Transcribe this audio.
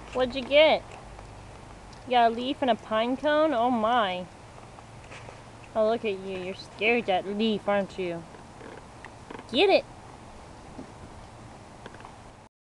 What'd you get? You got a leaf and a pine cone? Oh my. Oh, look at you. You're scared of that leaf, aren't you? Get it!